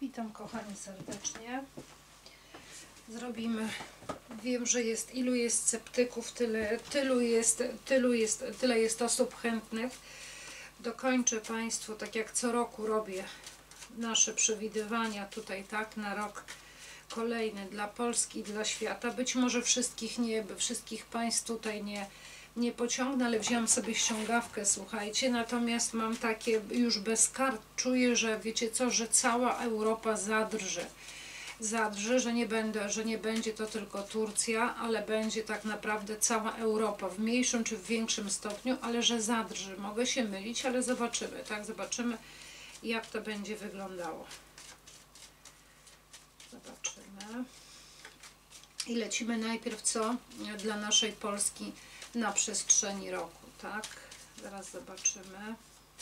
Witam kochani serdecznie. Zrobimy, wiem, że ilu jest sceptyków, tyle jest osób chętnych. Dokończę Państwu, tak jak co roku robię, nasze przewidywania tutaj, tak, na rok kolejny dla Polski i dla świata. Być może wszystkich Państw tutaj nie pociągnę, ale wziąłem sobie ściągawkę, słuchajcie, natomiast mam takie już bez kart, czuję, że wiecie co, że cała Europa zadrży, że nie będzie to tylko Turcja, ale będzie tak naprawdę cała Europa, w mniejszym czy w większym stopniu, ale że zadrży. Mogę się mylić, ale zobaczymy, tak, zobaczymy, jak to będzie wyglądało. Zobaczymy. I lecimy najpierw co dla naszej Polski na przestrzeni roku, tak? Zaraz zobaczymy.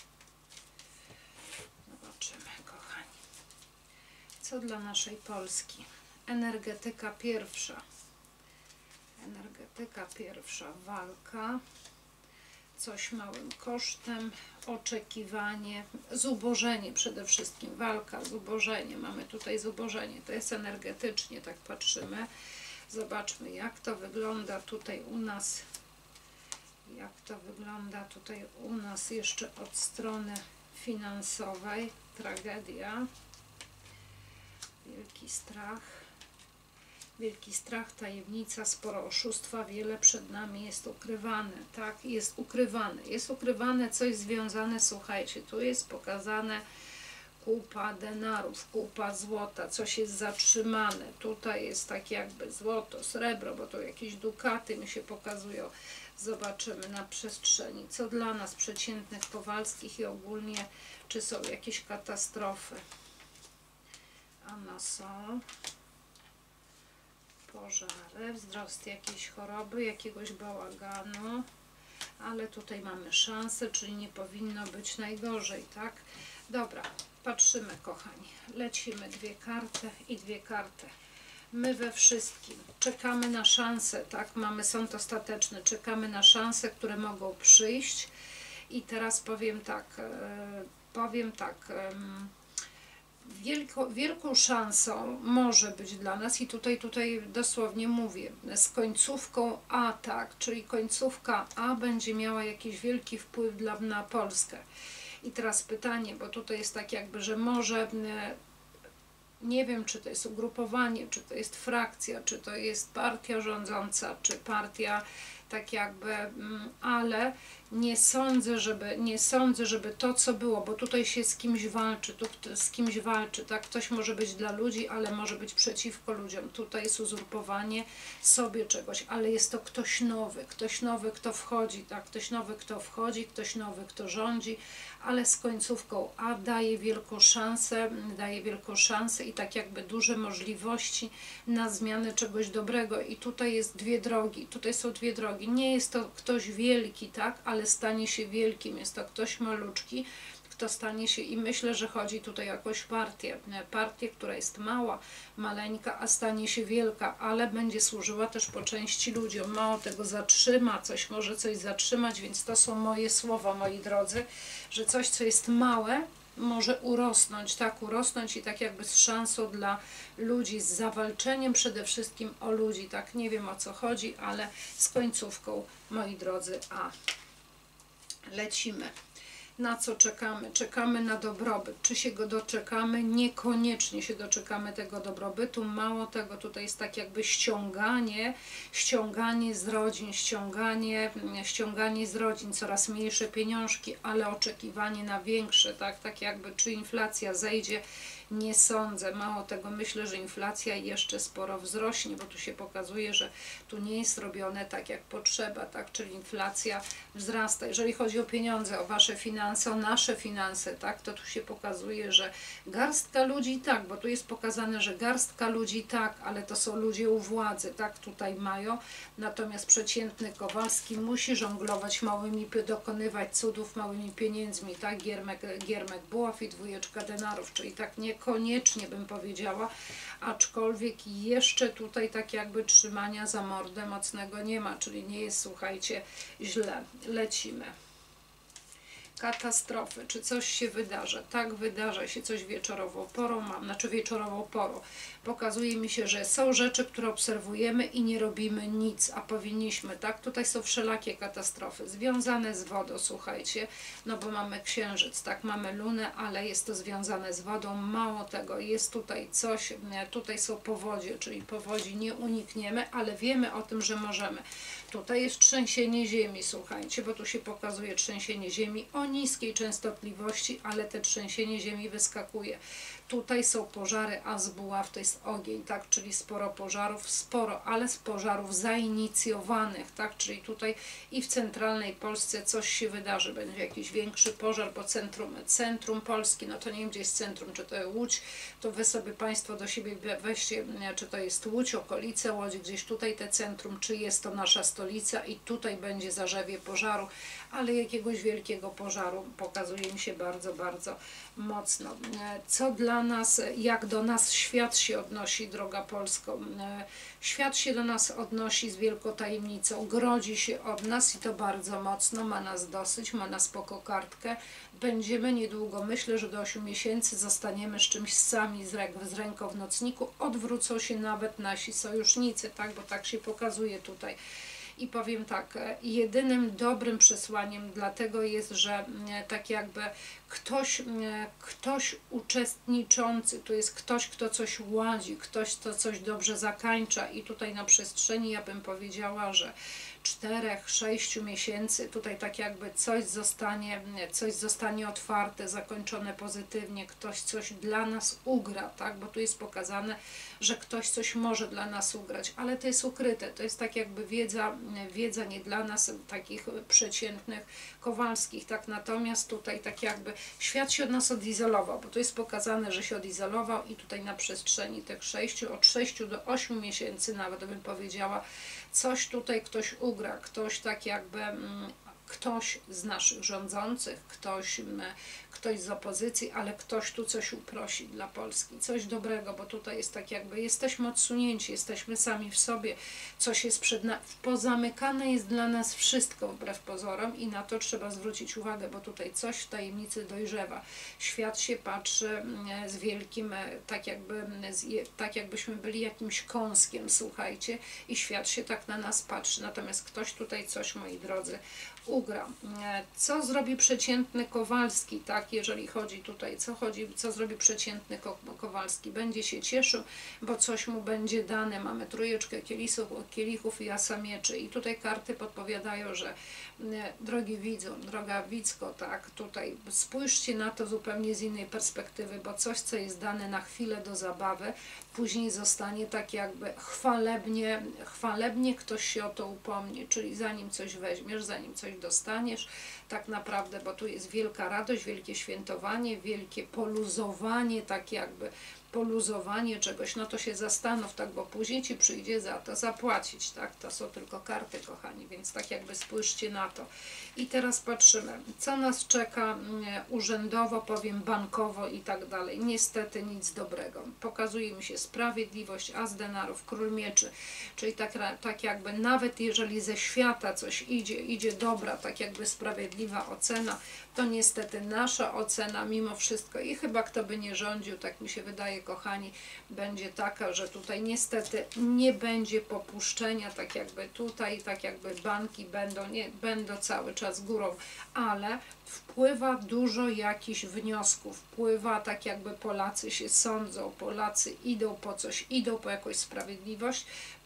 Zobaczymy, kochani. Co dla naszej Polski? Energetyka pierwsza. Energetyka pierwsza. Walka. Coś małym kosztem. Oczekiwanie. Zubożenie przede wszystkim. Walka, zubożenie. Mamy tutaj zubożenie. To jest energetycznie, tak patrzymy. Zobaczmy, jak to wygląda tutaj u nas. Jak to wygląda tutaj u nas jeszcze od strony finansowej. Tragedia. Wielki strach, tajemnica, sporo oszustwa, wiele przed nami jest ukrywane, tak, jest ukrywane coś związane, słuchajcie, tu jest pokazane kupa denarów, kupa złota, coś jest zatrzymane, tutaj jest tak jakby złoto, srebro, bo to jakieś dukaty mi się pokazują, zobaczymy na przestrzeni, co dla nas przeciętnych Kowalskich i ogólnie, czy są jakieś katastrofy. Ano są pożary, wzrost jakiejś choroby, jakiegoś bałaganu, ale tutaj mamy szansę, czyli nie powinno być najgorzej, tak? Dobra, patrzymy, kochani, lecimy, dwie karty i dwie karty. My we wszystkim czekamy na szanse, tak? Mamy sąd ostateczny, czekamy na szanse, które mogą przyjść i teraz powiem tak, wielką szansą może być dla nas i tutaj dosłownie mówię, z końcówką A, tak, czyli końcówka A będzie miała jakiś wielki wpływ na Polskę. I teraz pytanie, bo tutaj jest tak jakby, że może, nie wiem, czy to jest ugrupowanie, czy to jest frakcja, czy to jest partia rządząca, czy partia tak jakby, ale nie sądzę, żeby to, co było, bo tutaj się z kimś walczy, tak, ktoś może być dla ludzi, ale może być przeciwko ludziom, tutaj jest uzurpowanie sobie czegoś, ale jest to ktoś nowy, kto wchodzi, tak, ktoś nowy, kto rządzi, ale z końcówką A daje wielką szansę i tak jakby duże możliwości na zmianę czegoś dobrego i tutaj jest tutaj są dwie drogi, nie jest to ktoś wielki, tak, ale stanie się wielkim, jest to ktoś maluczki, kto stanie się i myślę, że chodzi tutaj o jakąś partię, która jest mała, maleńka, a stanie się wielka, ale będzie służyła też po części ludziom, mało tego może coś zatrzymać, więc to są moje słowa, moi drodzy, że coś, co jest małe, może urosnąć, tak, i tak jakby z szansą dla ludzi, z zawalczeniem przede wszystkim o ludzi, tak, nie wiem o co chodzi, ale z końcówką, moi drodzy, A. Lecimy. Na co czekamy? Czekamy na dobrobyt. Czy się go doczekamy? Niekoniecznie się doczekamy tego dobrobytu. Mało tego, tutaj jest tak jakby ściąganie z rodzin, ściąganie z rodzin, coraz mniejsze pieniążki, ale oczekiwanie na większe, tak jakby, czy inflacja zejdzie? Nie sądzę. Mało tego, myślę, że inflacja jeszcze sporo wzrośnie, bo tu się pokazuje, że tu nie jest robione tak jak potrzeba, tak, czyli inflacja wzrasta. Jeżeli chodzi o pieniądze, o wasze finanse, o nasze finanse, tak, to tu się pokazuje, że garstka ludzi tak, bo tu jest pokazane, że garstka ludzi tak, ale to są ludzie u władzy, tak, tutaj mają, natomiast przeciętny Kowalski musi żonglować dokonywać cudów małymi pieniędzmi, tak, giermek buław i dwójeczka denarów, czyli tak niekoniecznie bym powiedziała, aczkolwiek jeszcze tutaj tak jakby trzymania za mordę mocnego nie ma, czyli nie jest, słuchajcie, źle. Lecimy. katastrofy, czy coś się wydarzy. Tak, wydarza się coś wieczorową porą, znaczy wieczorową porą. Pokazuje mi się, że są rzeczy, które obserwujemy i nie robimy nic, a powinniśmy, tak? Tutaj są wszelakie katastrofy związane z wodą, słuchajcie, no bo mamy księżyc, tak? Mamy lunę, ale jest to związane z wodą. Mało tego, jest tutaj coś, tutaj są powodzie, czyli powodzi nie unikniemy, ale wiemy o tym, że możemy. Tutaj jest trzęsienie ziemi, słuchajcie, bo tu się pokazuje trzęsienie ziemi o niskiej częstotliwości, ale te trzęsienie ziemi wyskakuje. Tutaj są pożary, a z buław to jest ogień, tak, czyli sporo pożarów, sporo, ale z pożarów zainicjowanych, tak, czyli tutaj i w centralnej Polsce coś się wydarzy, będzie jakiś większy pożar, bo centrum Polski, no to nie wiem, gdzie jest centrum, czy to jest Łódź, to wy sobie Państwo do siebie weźcie, czy to jest Łódź, okolice Łodzi, gdzieś tutaj te centrum, czy jest to nasza stolica i tutaj będzie zarzewie pożaru, ale jakiegoś wielkiego pożaru pokazuje mi się bardzo, bardzo mocno. Co dla nas, jak do nas świat się odnosi, droga Polsko? Świat się do nas odnosi z wielką tajemnicą, grodzi się od nas i to bardzo mocno, ma nas dosyć, ma nas spoko kartkę. Będziemy niedługo, myślę, że do 8 miesięcy zostaniemy z czymś sami z ręką w nocniku, odwrócą się nawet nasi sojusznicy, tak, bo tak się pokazuje tutaj. I powiem tak, jedynym dobrym przesłaniem dlatego jest, że tak jakby ktoś uczestniczący, to jest ktoś, kto coś ładzi, ktoś, kto coś dobrze zakańcza i tutaj na przestrzeni, ja bym powiedziała, że 4-6 miesięcy tutaj tak jakby coś zostanie otwarte, zakończone pozytywnie, ktoś coś dla nas ugra, tak, bo tu jest pokazane, że ktoś coś może dla nas ugrać, ale to jest ukryte, to jest tak jakby wiedza nie dla nas, takich przeciętnych Kowalskich, tak, natomiast tutaj tak jakby świat się od nas odizolował, bo tu jest pokazane, że się odizolował i tutaj na przestrzeni tych od 6 do 8 miesięcy nawet bym powiedziała, coś tutaj ktoś ugra, ktoś tak jakby, ktoś z naszych rządzących, ktoś z opozycji, ale ktoś tu coś uprosi dla Polski, coś dobrego, bo tutaj jest tak jakby, jesteśmy odsunięci, jesteśmy sami w sobie, coś jest przed nami, pozamykane jest dla nas wszystko wbrew pozorom i na to trzeba zwrócić uwagę, bo tutaj coś w tajemnicy dojrzewa. Świat się patrzy z wielkim, tak jakbyśmy byli jakimś kąskiem, słuchajcie, i świat się tak na nas patrzy, natomiast ktoś tutaj coś, moi drodzy, ugra. Co zrobi przeciętny Kowalski, tak, jeżeli chodzi tutaj, co zrobi przeciętny Kowalski? Będzie się cieszył, bo coś mu będzie dane. Mamy trójeczkę kielichów i asa mieczy i tutaj karty podpowiadają, że drogi widzu, droga widzko, tak, tutaj spójrzcie na to zupełnie z innej perspektywy, bo coś, co jest dane na chwilę do zabawy, później zostanie tak jakby chwalebnie ktoś się o to upomni, czyli zanim coś weźmiesz, zanim coś dostaniesz, tak naprawdę, bo tu jest wielka radość, wielkie świętowanie, wielkie poluzowanie, tak jakby poluzowanie czegoś, no to się zastanów, tak, bo później Ci przyjdzie za to zapłacić, tak, to są tylko karty, kochani, więc tak jakby spójrzcie na to. I teraz patrzymy, co nas czeka urzędowo, powiem bankowo i tak dalej. Niestety nic dobrego. Pokazuje mi się sprawiedliwość, as denarów, król mieczy, czyli tak jakby nawet jeżeli ze świata coś idzie dobra, tak jakby sprawiedliwa ocena, to niestety nasza ocena mimo wszystko i chyba kto by nie rządził, tak mi się wydaje, kochani, będzie taka, że tutaj niestety nie będzie popuszczenia, tak jakby tutaj, tak jakby banki będą cały czas górą, ale wpływa dużo jakichś wniosków, wpływa tak jakby Polacy się sądzą, Polacy idą po coś, idą po jakąś sprawiedliwość,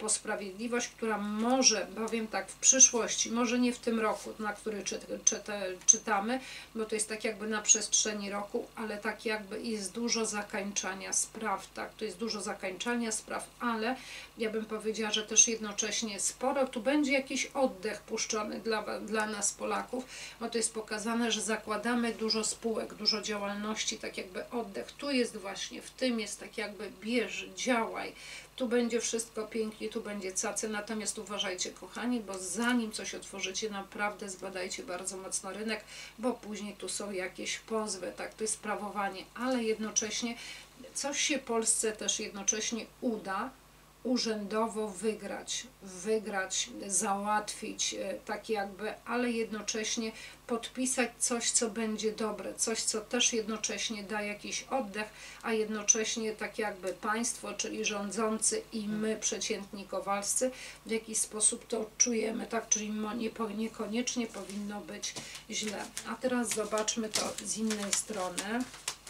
która może, powiem tak, w przyszłości, może nie w tym roku, na który czytamy, bo to jest tak jakby na przestrzeni roku, ale tak jakby jest dużo zakańczania spraw, tak, to jest dużo zakańczania spraw, ale ja bym powiedziała, że też jednocześnie sporo, tu będzie jakiś oddech puszczony dla nas Polaków, bo to jest pokazane, że zakładamy dużo spółek, dużo działalności, tak jakby oddech, tu jest właśnie, w tym jest tak jakby bierz, działaj, tu będzie wszystko pięknie, tu będzie cacy, natomiast uważajcie, kochani, bo zanim coś otworzycie, naprawdę zbadajcie bardzo mocno rynek, bo później tu są jakieś pozwy, tak, to jest sprawowanie, ale jednocześnie coś się Polsce też jednocześnie uda, urzędowo wygrać, załatwić, tak jakby, ale jednocześnie podpisać coś, co będzie dobre, coś, co też jednocześnie da jakiś oddech, a jednocześnie tak jakby państwo, czyli rządzący i my, przeciętni kowalscy, w jakiś sposób to odczujemy, tak, czyli niekoniecznie powinno być źle. A teraz zobaczmy to z innej strony.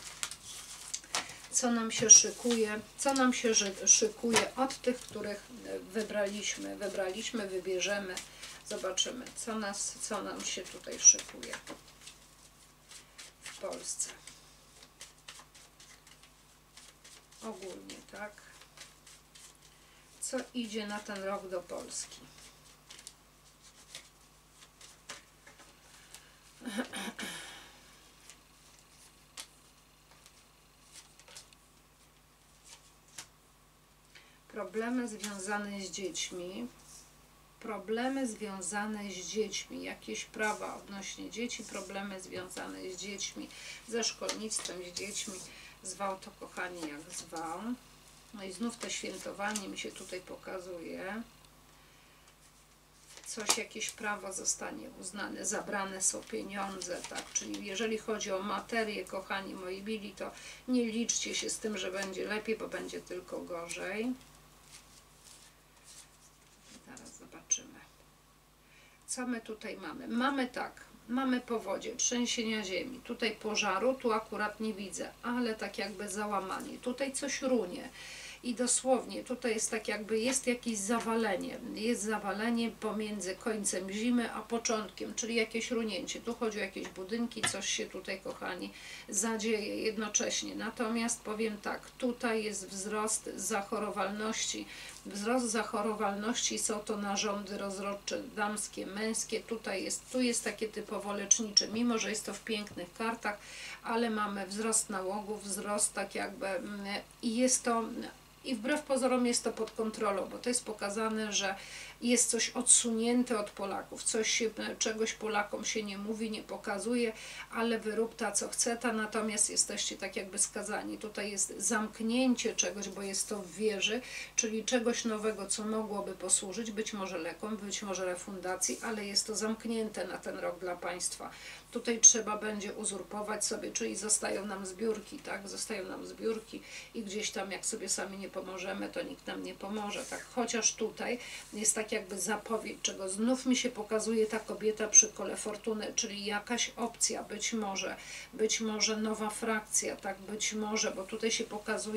Co nam się szykuje od tych, których wybierzemy. Zobaczymy, co nam się tutaj szykuje w Polsce. Ogólnie, tak? Co idzie na ten rok do Polski? Problemy związane z dziećmi, jakieś prawa odnośnie dzieci, problemy związane z dziećmi, ze szkolnictwem, z dziećmi, zwał to kochani jak zwał. No i znów to świętowanie mi się tutaj pokazuje. Jakieś prawo zostanie uznane, zabrane są pieniądze, tak, czyli jeżeli chodzi o materię, kochani moi mili, to nie liczcie się z tym, że będzie lepiej, bo będzie tylko gorzej. Zaraz zobaczymy. Co my tutaj mamy? Mamy powodzie, trzęsienia ziemi, tutaj pożaru, tu akurat nie widzę, ale tak jakby załamanie, tutaj coś runie. I dosłownie tutaj jest tak jakby, jest jakieś zawalenie pomiędzy końcem zimy a początkiem, czyli jakieś runięcie. Tu chodzi o jakieś budynki, coś się tutaj, kochani, zadzieje jednocześnie. Natomiast powiem tak, tutaj jest wzrost zachorowalności, są to narządy rozrodcze, damskie, męskie, tu jest takie typowo lecznicze, mimo że jest to w pięknych kartach, ale mamy wzrost nałogów, wzrost tak jakby i jest to... I wbrew pozorom jest to pod kontrolą, bo to jest pokazane, że jest coś odsunięte od Polaków, czegoś Polakom się nie mówi, nie pokazuje, ale wyrób ta co chce ta, natomiast jesteście tak jakby skazani. Tutaj jest zamknięcie czegoś, bo jest to w wieży, czyli czegoś nowego, co mogłoby posłużyć, być może lekom, być może refundacji, ale jest to zamknięte na ten rok dla państwa. Tutaj trzeba będzie uzurpować sobie, czyli zostają nam zbiórki, tak? Zostają nam zbiórki i gdzieś tam, jak sobie sami nie pomożemy, to nikt nam nie pomoże, tak? Chociaż tutaj jest tak jakby zapowiedź, czego znów mi się pokazuje ta kobieta przy kole fortuny, czyli jakaś opcja, być może nowa frakcja, tak? Być może, bo tutaj się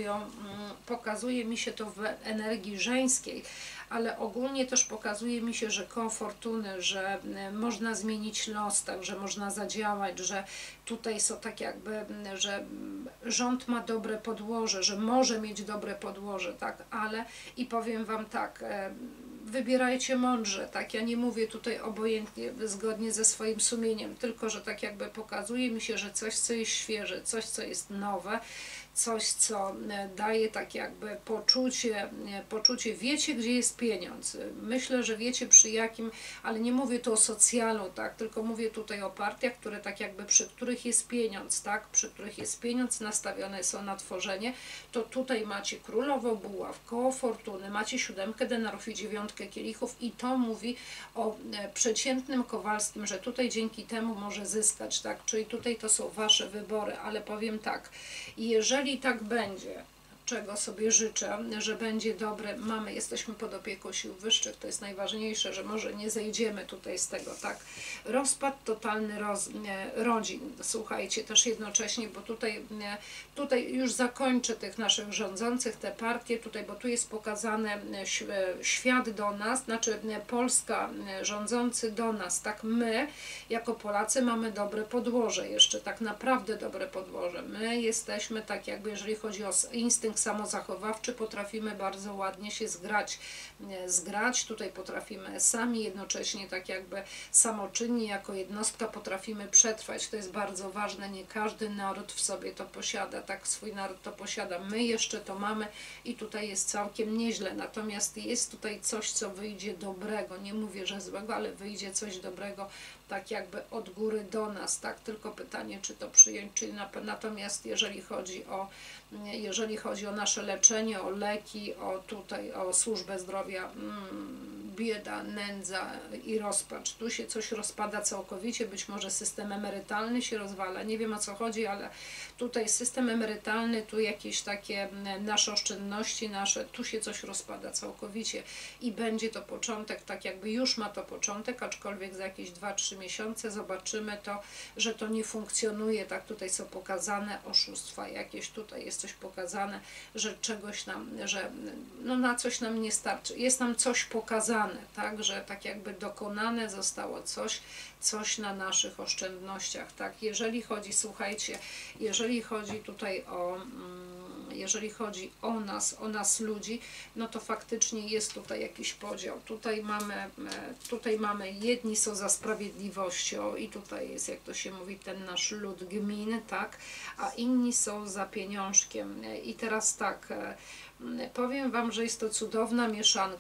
pokazuje mi się to w energii żeńskiej, ale ogólnie też pokazuje mi się, że koło fortuny, że można zmienić los, tak, że można zadziałać, że tutaj są tak jakby, że rząd ma dobre podłoże, że może mieć dobre podłoże, tak, ale i powiem Wam tak, wybierajcie mądrze, tak, ja nie mówię tutaj obojętnie, zgodnie ze swoim sumieniem, tylko, że tak jakby pokazuje mi się, że coś, co jest świeże, coś, co jest nowe, coś, co daje tak jakby poczucie, wiecie, gdzie jest pieniądz. Myślę, że wiecie przy jakim, ale nie mówię tu o socjalu, tak, tylko mówię tutaj o partiach, które tak jakby, przy których jest pieniądz, tak, przy których jest pieniądz, nastawione są na tworzenie, to tutaj macie królową buław, koło fortuny, macie 7 denarów i 9 kielichów i to mówi o przeciętnym Kowalskim, że tutaj dzięki temu może zyskać, tak, czyli tutaj to są wasze wybory, ale powiem tak, jeżeli tak będzie, czego sobie życzę, że będzie dobre, jesteśmy pod opieką sił wyższych, to jest najważniejsze, że może nie zejdziemy tutaj z tego, tak, rozpad totalny rodzin, słuchajcie, też jednocześnie, bo tutaj już zakończę tych naszych rządzących, te partie tutaj, bo tu jest pokazane świat do nas, znaczy Polska, rządzący do nas, tak, my jako Polacy mamy dobre podłoże, jeszcze tak naprawdę dobre podłoże, my jesteśmy tak jakby, jeżeli chodzi o instynkt samozachowawczy, potrafimy bardzo ładnie się zgrać, tutaj potrafimy sami, jednocześnie tak jakby samoczynnie, jako jednostka potrafimy przetrwać, to jest bardzo ważne, nie każdy naród w sobie to posiada, tak, swój naród to posiada, my jeszcze to mamy i tutaj jest całkiem nieźle, natomiast jest tutaj coś, co wyjdzie dobrego, nie mówię, że złego, ale wyjdzie coś dobrego tak jakby od góry do nas, tak, tylko pytanie, czy to przyjąć, czy natomiast jeżeli chodzi o nasze leczenie, o leki, o służbę zdrowia, bieda, nędza i rozpacz. Tu się coś rozpada całkowicie, być może system emerytalny się rozwala, nie wiem o co chodzi, ale tutaj system emerytalny, tu jakieś takie nasze oszczędności, tu się coś rozpada całkowicie i będzie to początek, tak jakby już ma to początek, aczkolwiek za jakieś 2-3 miesiące zobaczymy to, że to nie funkcjonuje, tak, tutaj są pokazane oszustwa jakieś, tutaj jest coś pokazane, że czegoś nam, że no na coś nam nie starczy, jest nam coś pokazane, tak, że tak jakby dokonane zostało coś na naszych oszczędnościach, tak, jeżeli chodzi, słuchajcie, jeżeli chodzi tutaj jeżeli chodzi o nas ludzi, no to faktycznie jest tutaj jakiś podział. Tutaj mamy jedni są za sprawiedliwością i tutaj jest, jak to się mówi, ten nasz lud gmin, tak, a inni są za pieniążkiem. I teraz tak, powiem Wam, że jest to cudowna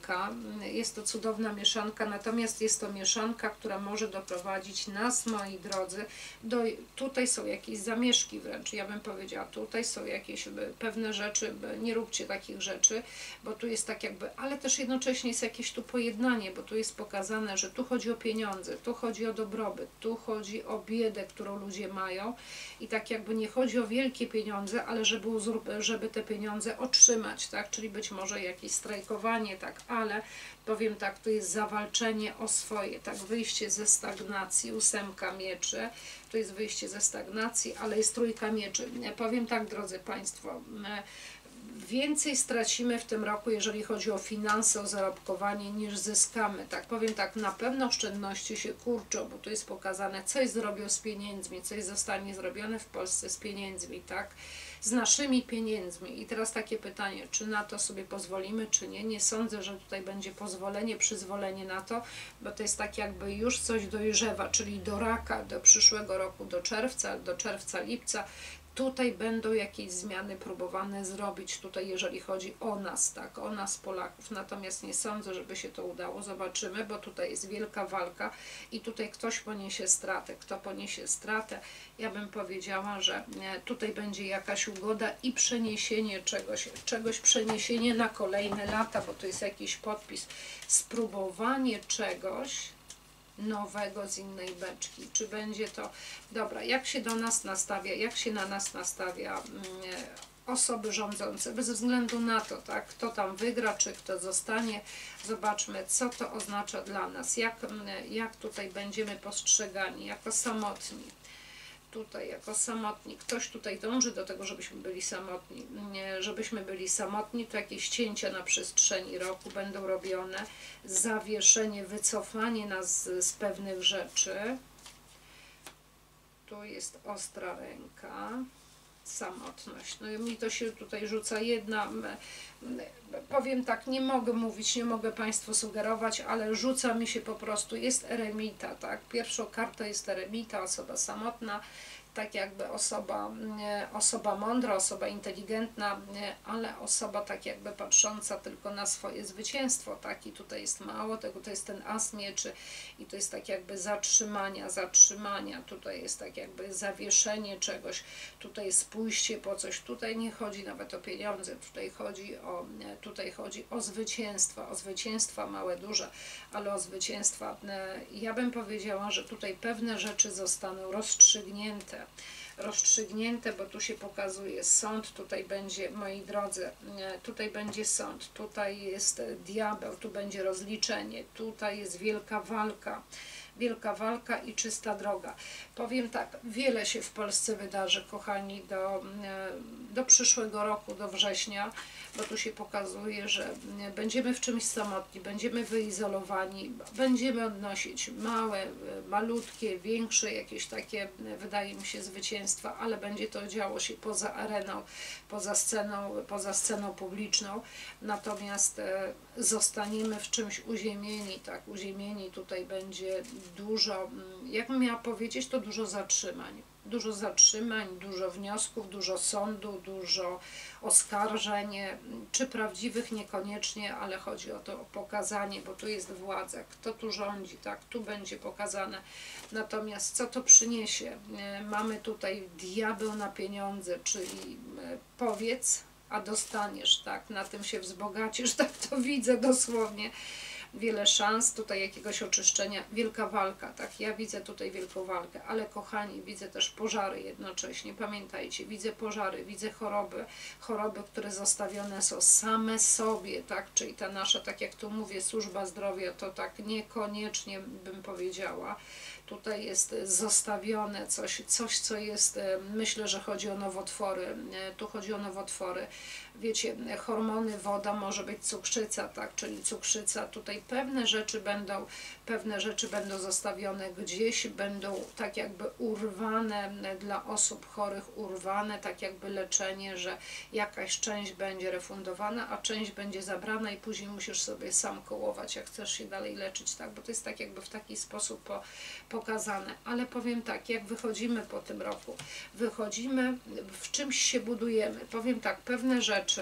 mieszanka, natomiast jest to mieszanka, która może doprowadzić nas, moi drodzy, tutaj są jakieś zamieszki wręcz, ja bym powiedziała, tutaj są jakieś pewne rzeczy, nie róbcie takich rzeczy, bo tu jest tak jakby, ale też jednocześnie jest jakieś tu pojednanie, bo tu jest pokazane, że tu chodzi o pieniądze, tu chodzi o dobrobyt, tu chodzi o biedę, którą ludzie mają i tak jakby nie chodzi o wielkie pieniądze, ale żeby te pieniądze otrzymać, tak, czyli być może jakieś strajkowanie, tak, ale powiem tak, to jest zawalczenie o swoje, tak, wyjście ze stagnacji, 8 mieczy, to jest wyjście ze stagnacji, ale jest 3 mieczy. Powiem tak, drodzy Państwo, więcej stracimy w tym roku, jeżeli chodzi o finanse, o zarobkowanie, niż zyskamy. Tak powiem tak, na pewno oszczędności się kurczą, bo tu jest pokazane, coś zrobią z pieniędzmi, coś zostanie zrobione w Polsce z pieniędzmi, tak? Z naszymi pieniędzmi. I teraz takie pytanie, czy na to sobie pozwolimy, czy nie? Nie sądzę, że tutaj będzie przyzwolenie na to, bo to jest tak jakby już coś dojrzewa, czyli do raka, do przyszłego roku, do czerwca, lipca. Tutaj będą jakieś zmiany próbowane zrobić, tutaj jeżeli chodzi o nas, tak, o nas Polaków, natomiast nie sądzę, żeby się to udało, zobaczymy, bo tutaj jest wielka walka i tutaj ktoś poniesie stratę. Kto poniesie stratę? Ja bym powiedziała, że tutaj będzie jakaś ugoda i przeniesienie czegoś przeniesienie na kolejne lata, bo to jest jakiś podpis, spróbowanie czegoś nowego z innej beczki. Czy będzie to... Dobra, jak się do nas nastawia, na nas nastawia osoby rządzące, bez względu na to, tak, kto tam wygra, czy kto zostanie. Zobaczmy, co to oznacza dla nas, jak tutaj będziemy postrzegani jako samotni. Tutaj jako samotni, ktoś tutaj dąży do tego, żebyśmy byli samotni, to jakieś cięcia na przestrzeni roku będą robione, zawieszenie, wycofanie nas z pewnych rzeczy. Tu jest ostra ręka, samotność. No i mi to się tutaj rzuca jedna, powiem tak, nie mogę mówić, nie mogę Państwu sugerować, ale rzuca mi się po prostu, jest eremita, tak? Pierwszą kartą jest eremita, osoba samotna, tak jakby osoba mądra, osoba inteligentna, ale osoba tak jakby patrząca tylko na swoje zwycięstwo, tak? I tutaj jest mało tego, to jest ten as mieczy i to jest tak jakby zatrzymania, tutaj jest tak jakby zawieszenie czegoś, tutaj jest pójście po coś, tutaj nie chodzi nawet o pieniądze, tutaj chodzi o zwycięstwa małe, duże, ale o zwycięstwa. Ja bym powiedziała, że tutaj pewne rzeczy zostaną rozstrzygnięte, bo tu się pokazuje sąd, tutaj będzie, moi drodzy, tutaj będzie sąd, tutaj jest diabeł, tu będzie rozliczenie, tutaj jest wielka walka i czysta droga. Powiem tak, wiele się w Polsce wydarzy, kochani, do przyszłego roku, do września, bo tu się pokazuje, że będziemy w czymś samotni, będziemy wyizolowani, będziemy odnosić małe, malutkie, większe, jakieś takie, wydaje mi się, zwycięstwa, ale będzie to działo się poza areną, poza sceną publiczną, natomiast zostaniemy w czymś uziemieni, tak, uziemieni, tutaj będzie dużo, jakbym miała powiedzieć, to dużo zatrzymań. Dużo zatrzymań, dużo wniosków, dużo sądu, dużo oskarżeń, czy prawdziwych niekoniecznie, ale chodzi o to, o pokazanie, bo tu jest władza, kto tu rządzi, tak, tu będzie pokazane. Natomiast co to przyniesie? Mamy tutaj diabeł na pieniądze, czyli powiedz, a dostaniesz, tak, na tym się wzbogacisz, tak to widzę dosłownie. Wiele szans tutaj jakiegoś oczyszczenia, wielka walka, tak, ja widzę tutaj wielką walkę, ale kochani, widzę też pożary jednocześnie, pamiętajcie, widzę pożary, widzę choroby, które zostawione są same sobie, tak, czyli ta nasza, tak jak tu mówię, służba zdrowia, to tak niekoniecznie bym powiedziała. Tutaj jest zostawione coś, co jest, myślę, że chodzi o nowotwory, tu chodzi o nowotwory. Wiecie, hormony, woda, może być cukrzyca, tak, czyli cukrzyca, tutaj pewne rzeczy będą zostawione gdzieś, będą tak jakby urwane dla osób chorych, urwane, tak jakby leczenie, że jakaś część będzie refundowana, a część będzie zabrana i później musisz sobie sam kołować, jak chcesz się dalej leczyć, tak, bo to jest tak jakby w taki sposób pokazane. Ale powiem tak, jak wychodzimy po tym roku, wychodzimy, w czymś się budujemy, powiem tak, pewne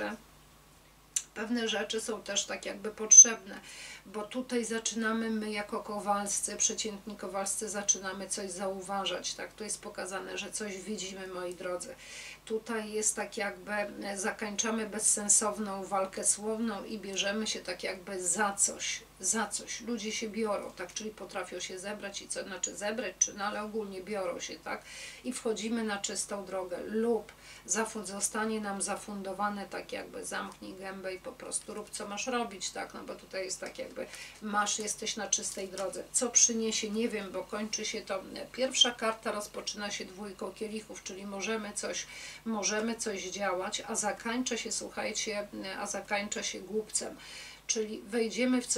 rzeczy są też tak jakby potrzebne, bo tutaj zaczynamy my jako kowalscy, przeciętni kowalscy, zaczynamy coś zauważać, tak, tu jest pokazane, że coś widzimy, moi drodzy. Tutaj jest tak jakby, zakończamy bezsensowną walkę słowną i bierzemy się tak jakby za coś. Ludzie się biorą, tak, czyli potrafią się zebrać i co, znaczy zebrać, czy, no ale ogólnie biorą się, tak, i wchodzimy na czystą drogę lub zostanie nam zafundowane, tak jakby zamknij gębę i po prostu rób, co masz robić, tak, no bo tutaj jest tak jakby jesteś na czystej drodze. Co przyniesie, nie wiem, bo kończy się to, pierwsza karta rozpoczyna się dwójką kielichów, czyli możemy coś działać, a zakończa się, słuchajcie, głupcem. Czyli wejdziemy w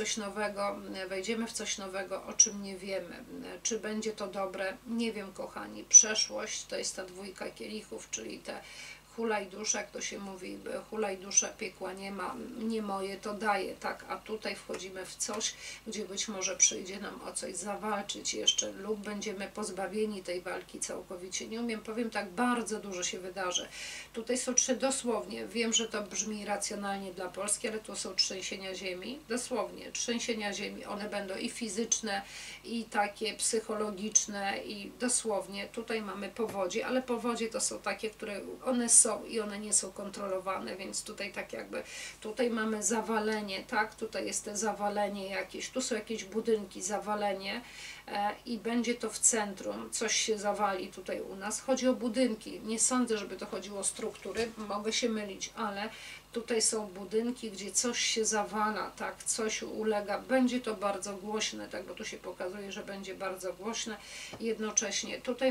coś nowego, o czym nie wiemy. Czy będzie to dobre? Nie wiem, kochani. Przeszłość to jest ta dwójka kielichów, czyli te hulaj dusza, jak to się mówi, hulaj dusza, piekła nie ma, nie moje, to daje, tak, a tutaj wchodzimy w coś, gdzie być może przyjdzie nam o coś zawalczyć jeszcze lub będziemy pozbawieni tej walki całkowicie. Nie umiem, powiem tak, bardzo dużo się wydarzy. Tutaj są dosłownie, wiem, że to brzmi racjonalnie dla Polski, ale tu są trzęsienia ziemi, dosłownie, trzęsienia ziemi, one będą i fizyczne, i takie psychologiczne, i dosłownie, tutaj mamy powodzie, ale powodzie to są takie, które one są i one nie są kontrolowane, więc tutaj tak jakby, tutaj mamy zawalenie, tak, tutaj jest to zawalenie jakieś, tu są jakieś budynki, zawalenie i będzie to w centrum, coś się zawali tutaj u nas, chodzi o budynki, nie sądzę, żeby to chodziło o struktury, mogę się mylić, ale tutaj są budynki, gdzie coś się zawala, tak, coś ulega, będzie to bardzo głośne, tak, bo tu się pokazuje, że będzie bardzo głośne, jednocześnie tutaj,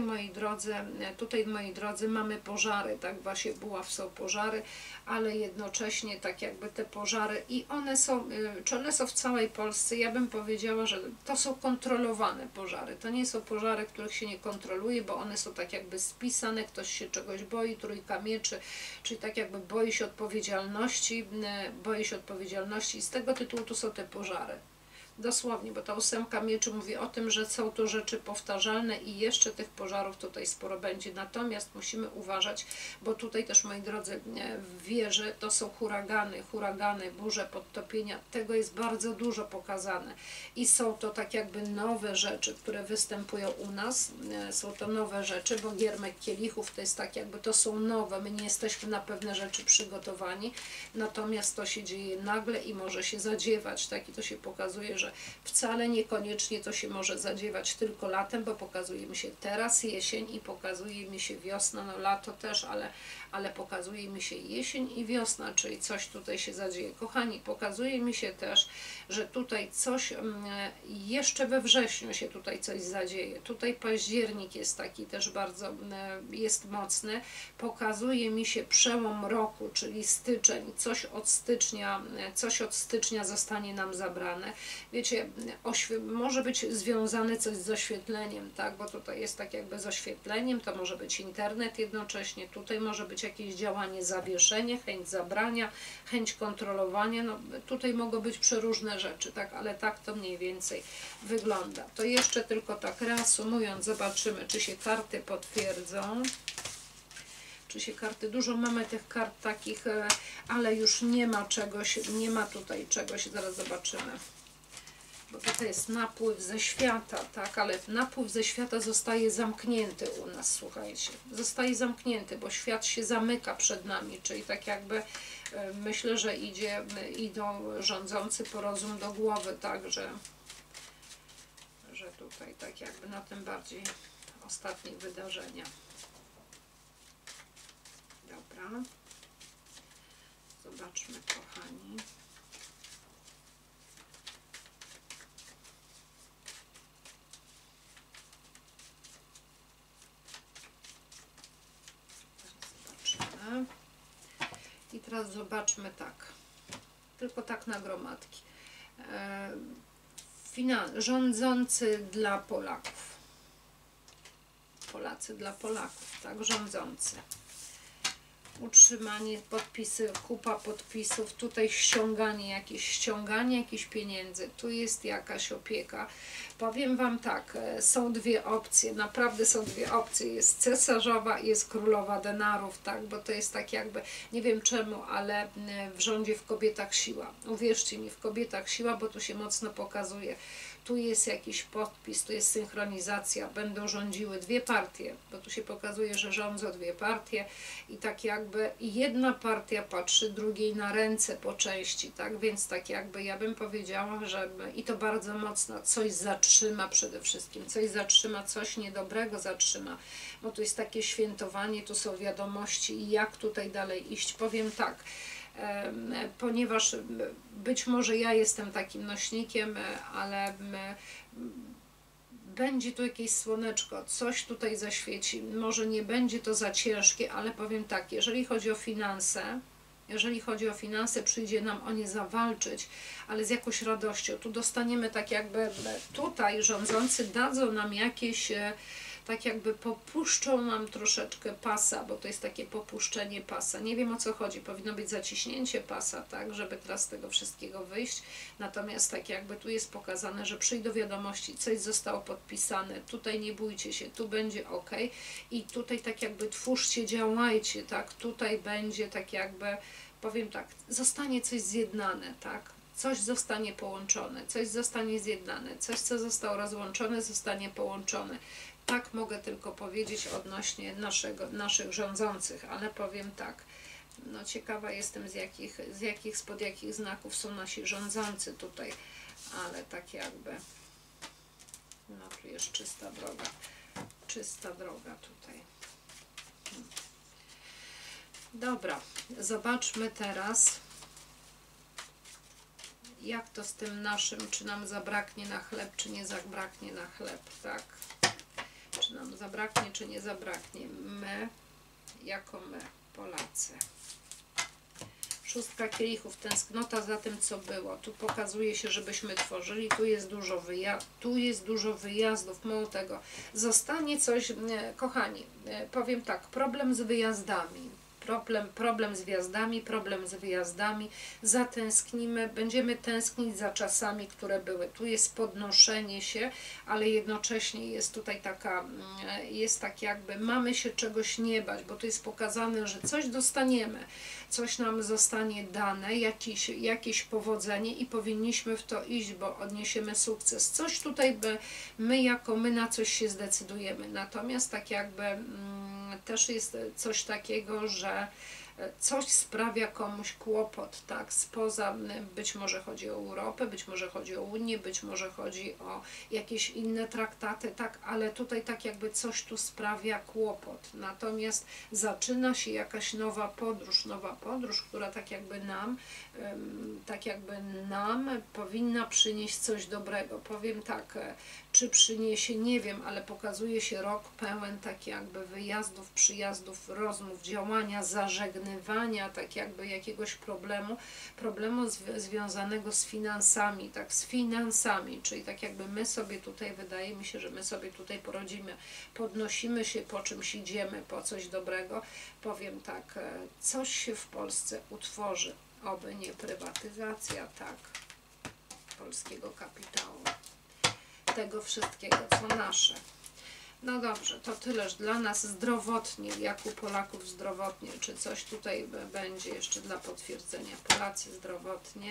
moi drodzy, mamy pożary, tak, właśnie Buław są pożary, ale jednocześnie tak jakby te pożary i one są, czy one są w całej Polsce, ja bym powiedziała, że to są kontrolowane pożary, to nie są pożary, których się nie kontroluje, bo one są tak jakby spisane, ktoś się czegoś boi, trójka mieczy, czyli tak jakby boi się odpowiedzialności i z tego tytułu tu są te pożary. Dosłownie, bo ta ósemka mieczy mówi o tym, że są to rzeczy powtarzalne i jeszcze tych pożarów tutaj sporo będzie. Natomiast musimy uważać, bo tutaj też, moi drodzy, w wieży to są huragany, burze, podtopienia. Tego jest bardzo dużo pokazane. I są to tak jakby nowe rzeczy, które występują u nas. Są to nowe rzeczy, bo giermek kielichów to jest tak jakby, to są nowe. My nie jesteśmy na pewne rzeczy przygotowani. Natomiast to się dzieje nagle i może się zadziewać. Tak? I to się pokazuje, że wcale niekoniecznie to się może zadziewać tylko latem, bo pokazuje mi się teraz jesień i pokazuje mi się wiosna, no lato też, ale pokazuje mi się jesień i wiosna, czyli coś tutaj się zadzieje. Kochani, pokazuje mi się też, że tutaj coś, jeszcze we wrześniu się tutaj coś zadzieje. Tutaj październik jest taki też bardzo, jest mocny. Pokazuje mi się przełom roku, czyli styczeń, coś od stycznia zostanie nam zabrane. Wiecie, może być związane coś z oświetleniem, tak, bo tutaj jest tak jakby z oświetleniem, to może być internet jednocześnie, tutaj może być jakieś działanie, zawieszenie, chęć zabrania, chęć kontrolowania. No, tutaj mogą być przeróżne rzeczy, tak, ale tak to mniej więcej wygląda. To jeszcze tylko tak reasumując, zobaczymy, czy się karty potwierdzą. Czy się karty, dużo mamy tych kart takich, ale już nie ma czegoś, nie ma tutaj czegoś, zaraz zobaczymy. Bo tutaj jest napływ ze świata, tak, ale napływ ze świata zostaje zamknięty u nas, słuchajcie. Zostaje zamknięty, bo świat się zamyka przed nami, czyli tak jakby myślę, że idą rządzący po rozum do głowy, tak, że tutaj tak jakby na tym bardziej ostatnie wydarzenia. Dobra. Zobaczmy, kochani. Zobaczymy. I teraz zobaczmy tak. Tylko tak na gromadki. Rządzący dla Polaków. Polacy dla Polaków, tak? Rządzący. Utrzymanie, podpisy, kupa podpisów, tutaj ściąganie jakichś pieniędzy, tu jest jakaś opieka. Powiem Wam tak, są dwie opcje, naprawdę są dwie opcje, jest cesarzowa i jest królowa denarów, tak, bo to jest tak jakby, nie wiem czemu, ale w rządzie w kobietach siła. Uwierzcie mi, w kobietach siła, bo tu się mocno pokazuje. Tu jest jakiś podpis, tu jest synchronizacja, będą rządziły dwie partie, bo tu się pokazuje, że rządzą dwie partie i tak jakby jedna partia patrzy drugiej na ręce po części, tak, więc tak jakby ja bym powiedziała, że i to bardzo mocno coś zatrzyma przede wszystkim, coś zatrzyma, coś niedobrego zatrzyma, bo tu jest takie świętowanie, tu są wiadomości i jak tutaj dalej iść. Powiem tak, ponieważ być może ja jestem takim nośnikiem, ale będzie tu jakieś słoneczko, coś tutaj zaświeci, może nie będzie to za ciężkie, ale powiem tak, jeżeli chodzi o finanse, przyjdzie nam o nie zawalczyć, ale z jakąś radością, tu dostaniemy tak jakby, tutaj rządzący dadzą nam jakieś, tak jakby popuszczą nam troszeczkę pasa, bo to jest takie popuszczenie pasa. Nie wiem, o co chodzi, powinno być zaciśnięcie pasa, tak, żeby teraz z tego wszystkiego wyjść. Natomiast tak jakby tu jest pokazane, że przyjdą wiadomości, coś zostało podpisane, tutaj nie bójcie się, tu będzie ok. I tutaj tak jakby twórzcie, działajcie, tak, tutaj będzie tak jakby, powiem tak, zostanie coś zjednane, tak. Coś zostanie połączone, coś zostanie zjednane, coś, co zostało rozłączone, zostanie połączone. Tak mogę tylko powiedzieć odnośnie naszych rządzących, ale powiem tak, no ciekawa jestem spod jakich znaków są nasi rządzący tutaj, ale tak jakby, no tu jest czysta droga tutaj. Dobra, zobaczmy teraz, jak to z tym naszym, czy nam zabraknie na chleb, czy nie zabraknie na chleb, tak? Czy nam zabraknie, czy nie zabraknie. My, jako my, Polacy. Szóstka kielichów, tęsknota za tym, co było. Tu pokazuje się, żebyśmy tworzyli. Tu jest dużo wyjazdów. Mało tego. Zostanie coś, kochani, powiem tak, problem z wyjazdami. Problem z wyjazdami, zatęsknimy, będziemy tęsknić za czasami, które były. Tu jest podnoszenie się, ale jednocześnie jest tutaj jest tak jakby, mamy się czegoś nie bać, bo tu jest pokazane, że coś dostaniemy, coś nam zostanie dane, jakieś powodzenie i powinniśmy w to iść, bo odniesiemy sukces. Coś tutaj my jako my na coś się zdecydujemy, natomiast tak jakby też jest coś takiego, że coś sprawia komuś kłopot, tak, spoza, być może chodzi o Europę, być może chodzi o Unię, być może chodzi o jakieś inne traktaty, tak, ale tutaj tak jakby coś tu sprawia kłopot, natomiast zaczyna się jakaś nowa podróż, która tak jakby nam powinna przynieść coś dobrego. Powiem tak, czy przyniesie, nie wiem, ale pokazuje się rok pełen tak jakby wyjazdów, przyjazdów, rozmów, działania, zażegnania, wykonywania tak jakby jakiegoś problemu związanego z finansami, tak, z finansami, czyli tak jakby my sobie tutaj, wydaje mi się, że my sobie tutaj porodzimy, podnosimy się, po czymś idziemy, po coś dobrego. Powiem tak, coś się w Polsce utworzy, oby nie prywatyzacja, tak, polskiego kapitału, tego wszystkiego, co nasze. No dobrze, to tyleż dla nas zdrowotnie, jak u Polaków zdrowotnie, czy coś tutaj będzie jeszcze dla potwierdzenia. Polacy zdrowotnie,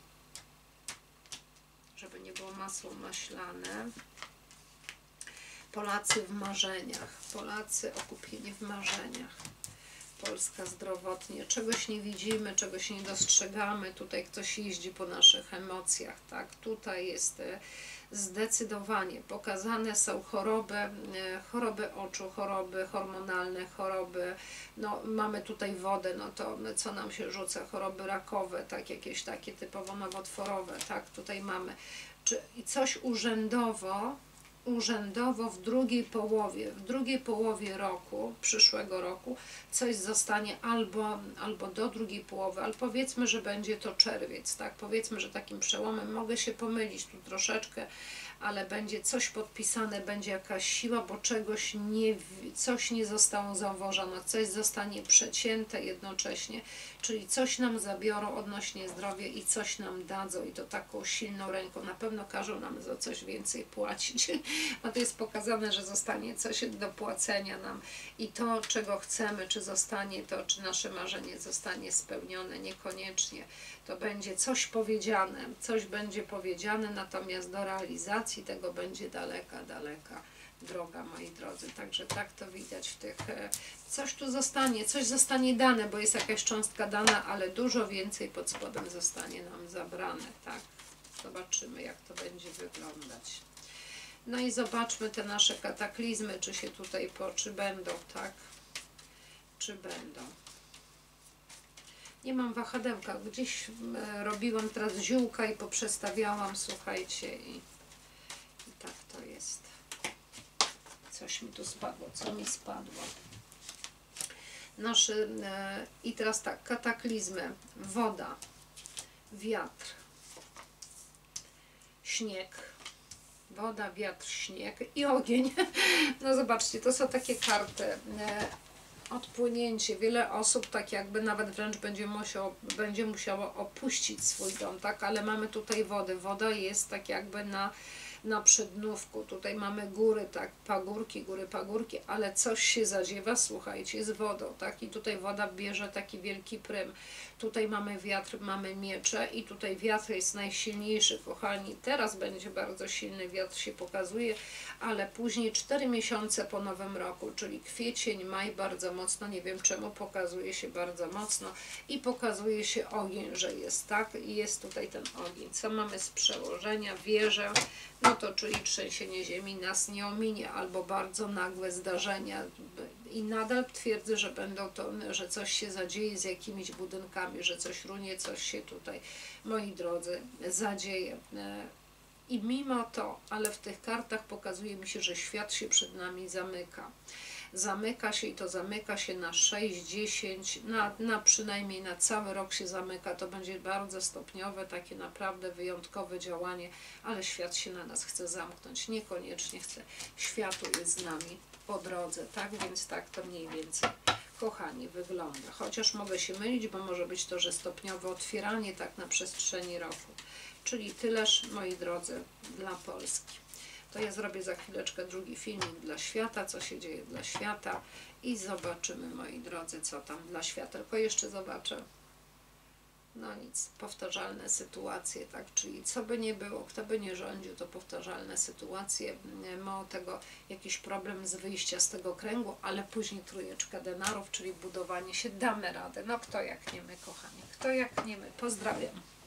żeby nie było masło maślane. Polacy w marzeniach, Polacy okupieni w marzeniach. Polska zdrowotnie, czegoś nie widzimy, czegoś nie dostrzegamy, tutaj ktoś jeździ po naszych emocjach, tak, tutaj jest zdecydowanie pokazane są choroby oczu, choroby hormonalne, choroby, no mamy tutaj wodę, no to co nam się rzuca, choroby rakowe, tak, jakieś takie typowo nowotworowe, tak, tutaj mamy, i coś urzędowo w drugiej połowie roku, przyszłego roku, coś zostanie albo do drugiej połowy, ale powiedzmy, że będzie to czerwiec, tak, powiedzmy, że takim przełomem, mogę się pomylić tu troszeczkę, ale będzie coś podpisane, będzie jakaś siła, bo coś nie zostało zauważone, coś zostanie przecięte jednocześnie, czyli coś nam zabiorą odnośnie zdrowia i coś nam dadzą i to taką silną ręką, na pewno każą nam za coś więcej płacić, a to jest pokazane, że zostanie coś do płacenia nam i to, czego chcemy, czy zostanie to, czy nasze marzenie zostanie spełnione, niekoniecznie. To będzie coś powiedziane, coś będzie powiedziane, natomiast do realizacji tego będzie daleka, daleka droga, moi drodzy. Także tak to widać w tych, coś tu zostanie, coś zostanie dane, bo jest jakaś cząstka dana, ale dużo więcej pod spodem zostanie nam zabrane, tak. Zobaczymy, jak to będzie wyglądać. No i zobaczmy te nasze kataklizmy, czy się tutaj czy będą, tak, czy będą. Nie mam wahadełka, gdzieś robiłam teraz ziółka i poprzestawiałam, słuchajcie, i tak to jest. Coś mi tu spadło, co mi spadło. I teraz tak, kataklizmy, woda, wiatr, śnieg, woda, wiatr, śnieg i ogień. No zobaczcie, to są takie karty. Odpłynięcie. Wiele osób tak jakby nawet wręcz będzie musiało opuścić swój dom, tak? Ale mamy tutaj wodę. Woda jest tak jakby na przednówku. Tutaj mamy góry, tak, góry, pagórki, ale coś się zadziewa, słuchajcie, z wodą, tak? I tutaj woda bierze taki wielki prym. Tutaj mamy wiatr, mamy miecze i tutaj wiatr jest najsilniejszy, kochani. Teraz będzie bardzo silny wiatr się pokazuje, ale później 4 miesiące po nowym roku, czyli kwiecień, maj bardzo mocno, nie wiem czemu, pokazuje się bardzo mocno i pokazuje się ogień, że jest, tak? I jest tutaj ten ogień. Co mamy z przełożenia? Wieżę, no to czyli trzęsienie ziemi nas nie ominie, albo bardzo nagłe zdarzenia i nadal twierdzę, że że coś się zadzieje z jakimiś budynkami, że coś runie, coś się tutaj, moi drodzy, zadzieje. I mimo to, ale w tych kartach pokazuje mi się, że świat się przed nami zamyka. Zamyka się i to zamyka się na 6, 10, przynajmniej na cały rok się zamyka. To będzie bardzo stopniowe, takie naprawdę wyjątkowe działanie, ale świat się na nas chce zamknąć. Niekoniecznie chce. Światu jest z nami po drodze, tak? Więc tak to mniej więcej, kochani, wygląda. Chociaż mogę się mylić, bo może być to, że stopniowe otwieranie tak na przestrzeni roku. Czyli tyleż, moi drodzy, dla Polski. To ja zrobię za chwileczkę drugi filmik dla świata, co się dzieje dla świata i zobaczymy, moi drodzy, co tam dla świata. Tylko jeszcze zobaczę. No nic, powtarzalne sytuacje, tak, czyli co by nie było, kto by nie rządził, to powtarzalne sytuacje, mało tego, jakiś problem z wyjścia z tego kręgu, ale później trójeczka denarów, czyli budowanie się, damy radę, no kto jak nie my, kochani, kto jak nie my, pozdrawiam.